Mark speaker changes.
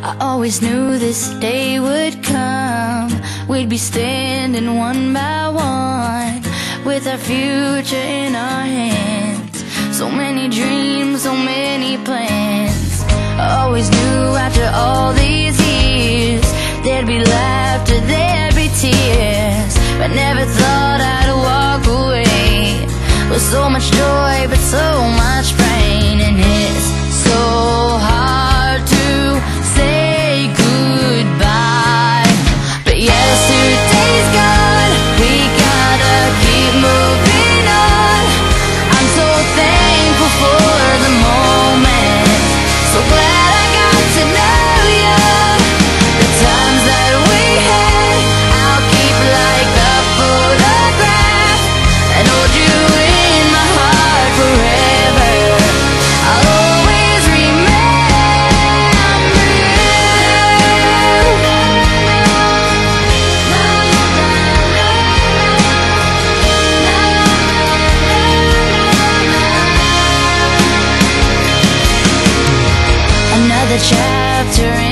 Speaker 1: I always knew this day would come. We'd be standing one by one, with our future in our hands. So many dreams, so many plans. I always knew after all these years there'd be laughter, there'd be tears, but never thought I'd walk away with so much joy but so much pain. And it's so hard to say goodbye, but yesterday's gone, we gotta keep moving on. I'm so thankful for the moment, so glad I got to know you. The times that we had, I'll keep like a photograph and hold you in my heart forever. I'll always remember you. Another chapter